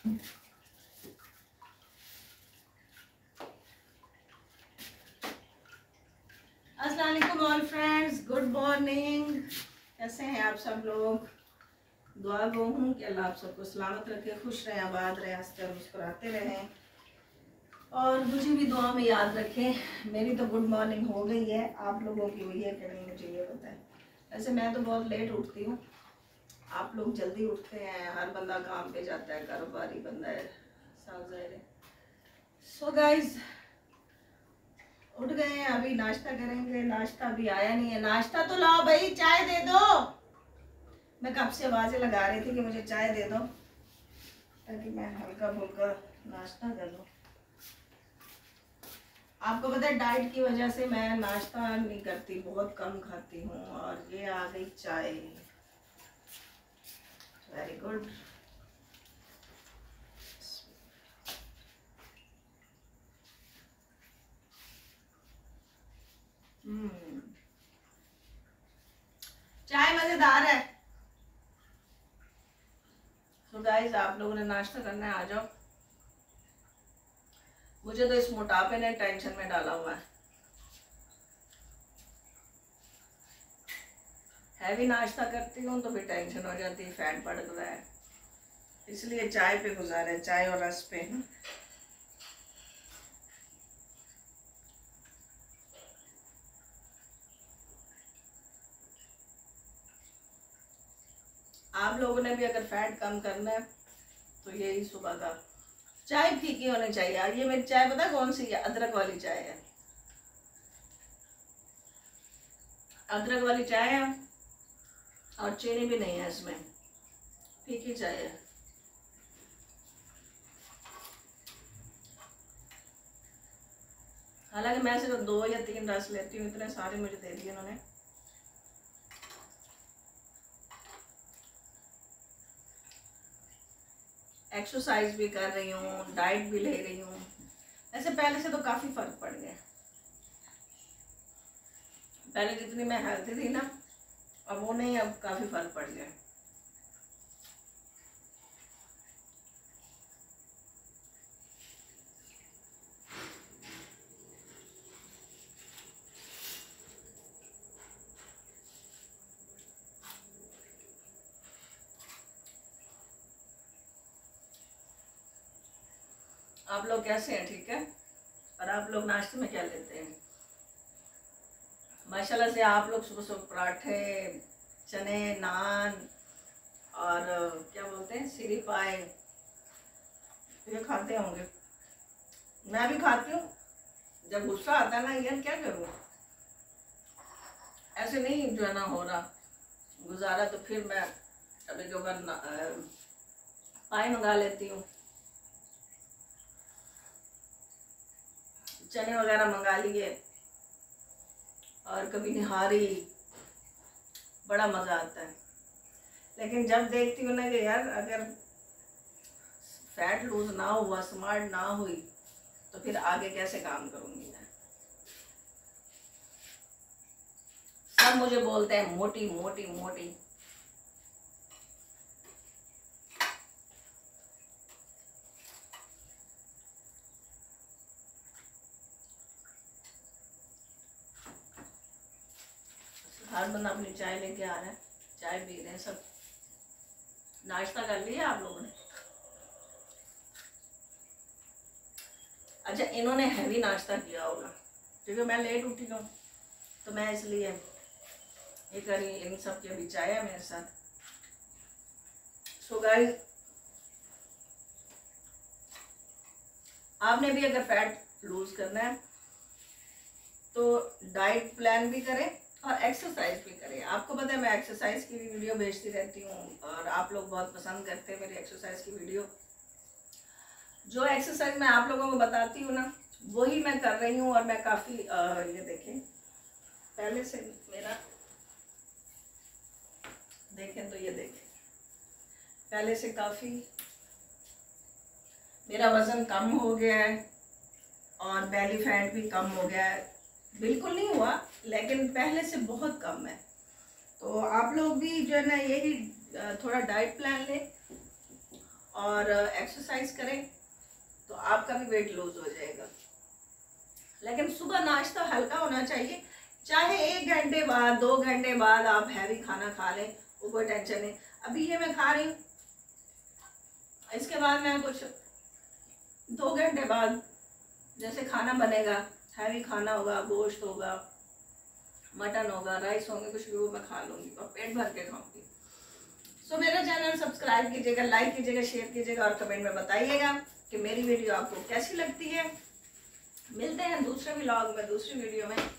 अस्सलाम वालेकुम all friends, good morning. कैसे हैं आप सब लोग? दुआ गो हूँ कि अल्लाह आप सबको सलामत रखे, खुश रहें, आबाद रहें, हंसते और मुस्कुराते रहें और मुझे भी दुआ में याद रखें। मेरी तो गुड मॉर्निंग हो गई है, आप लोगों की हुई है कि नहीं मुझे ये पता है। वैसे मैं तो बहुत लेट उठती हूँ, आप लोग जल्दी उठते हैं। हर बंदा काम पे जाता है, कारोबारी बंदा है, साफ ज़ाहिर है। सो गाइज उठ गए हैं, अभी नाश्ता करेंगे। नाश्ता अभी आया नहीं है, नाश्ता तो लाओ भाई, चाय दे दो। मैं कब से आवाजें लगा रही थी कि मुझे चाय दे दो ताकि मैं हल्का फुल्का नाश्ता कर लूँ। आपको पता है डाइट की वजह से मैं नाश्ता नहीं करती, बहुत कम खाती हूँ। और ये आ गई चाय, वेरी गुड। चाय मजेदार है। तो गाइस आप लोगों ने नाश्ता करना है, आ जाओ। मुझे तो इस मोटापे ने टेंशन में डाला हुआ है। हैवी नाश्ता करती हूँ तो फिर टेंशन हो जाती है, फैट बढ़ रहा है, इसलिए चाय पे गुजारा है, चाय और रस पे। आप लोगों ने भी अगर फैट कम करना है तो यही सुबह का चाय फीकी होनी चाहिए। ये मेरी चाय पता कौन सी है? अदरक वाली चाय है, अदरक वाली चाय है और चीनी भी नहीं है इसमें, फीकी चाय है। हालांकि मैं सिर्फ 2 या 3 रस लेती हूँ, इतने सारे मुझे दे दिए उन्होंने। एक्सरसाइज भी कर रही हूँ, डाइट भी ले रही हूँ। ऐसे पहले से तो काफ़ी फर्क पड़ गया। पहले जितनी मैं हेल्थी थी ना, अब वो नहीं, अब काफ़ी फर्क पड़ गया। आप लोग कैसे हैं? ठीक है। और आप लोग नाश्ते में क्या लेते हैं? माशाल्लाह से आप लोग सुबह सुबह पराठे, चने, नान और क्या बोलते हैं, सीरी पाए, ये खाते होंगे। मैं भी खाती हूँ। जब गुस्सा आता है ना यार, क्या करूँ, ऐसे नहीं जो है ना हो रहा गुजारा, तो फिर मैं अभी जो पाए मंगा लेती हूँ, चने वगैरह मंगा लिए, और कभी निहारी, बड़ा मज़ा आता है। लेकिन जब देखती हूँ ना कि यार अगर फैट लूज ना हुआ, स्मार्ट ना हुई, तो फिर आगे कैसे काम करूँगी मैं। सब मुझे बोलते हैं मोटी मोटी मोटी। हर बंदा अपनी चाय लेके आ रहा है, चाय पी रहे हैं सब। नाश्ता कर लिया आप लोगों ने? अच्छा, इन्होंने हैवी नाश्ता किया होगा क्योंकि मैं लेट उठी हूँ, तो मैं इसलिए ये करी। इन सब की अभी चाय है मेरे साथ। सो गाइस, आपने भी अगर फैट लूज करना है तो डाइट प्लान भी करें और एक्सरसाइज भी करें। आपको पता है मैं एक्सरसाइज की भी वीडियो भेजती रहती हूँ और आप लोग बहुत पसंद करते हैं मेरी एक्सरसाइज की वीडियो। जो एक्सरसाइज मैं आप लोगों को बताती हूँ ना, वही मैं कर रही हूँ। और मैं काफ़ी ये देखें, पहले से मेरा देखें तो ये देखें, पहले से काफ़ी मेरा वज़न कम हो गया है और बेली फैट भी कम हो गया है। बिल्कुल नहीं हुआ, लेकिन पहले से बहुत कम है। तो आप लोग भी जो है ना यही थोड़ा डाइट प्लान लें और एक्सरसाइज करें तो आपका भी वेट लूज हो जाएगा। लेकिन सुबह नाश्ता हल्का होना चाहिए, चाहे 1 घंटे बाद 2 घंटे बाद आप हैवी खाना खा लें, वो कोई टेंशन नहीं। अभी ये मैं खा रही हूँ, इसके बाद मैं कुछ 2 घंटे बाद जैसे खाना बनेगा, हैवी खाना होगा, गोश्त होगा, मटन होगा, राइस होंगे, कुछ भी वो मैं खा लूँगी और पेट भर के खाऊंगी। सो मेरा चैनल सब्सक्राइब कीजिएगा, लाइक कीजिएगा, शेयर कीजिएगा और कमेंट में बताइएगा कि मेरी वीडियो आपको कैसी लगती है। मिलते हैं दूसरे व्लॉग में, दूसरी वीडियो में।